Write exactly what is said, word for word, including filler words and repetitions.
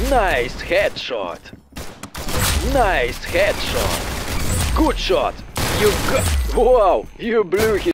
Nice headshot. Nice headshot. Good shot. You got... Wow, you blew his